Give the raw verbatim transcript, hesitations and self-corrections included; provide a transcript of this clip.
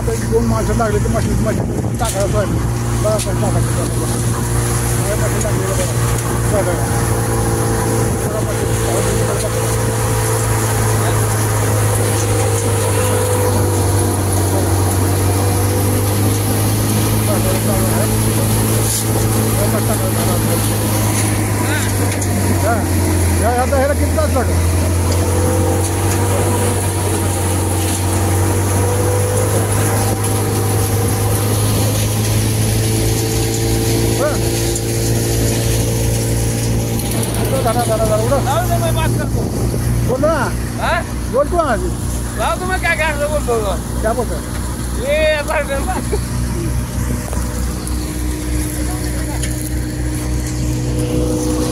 दोन माणसं लागले तर मशीन मशीन टाकायला सोयाबीन बघा पण टाकायचं मशीन टाकलेलं बघा बघा आता ह्याला किती तास लागेल धरा धरा धरा उडा मैं बात करता हूँ बोल ना बोल कौन आज लाओ तो मैं क्या क्या बोल रहा क्या बोल रहा ये ऐसा है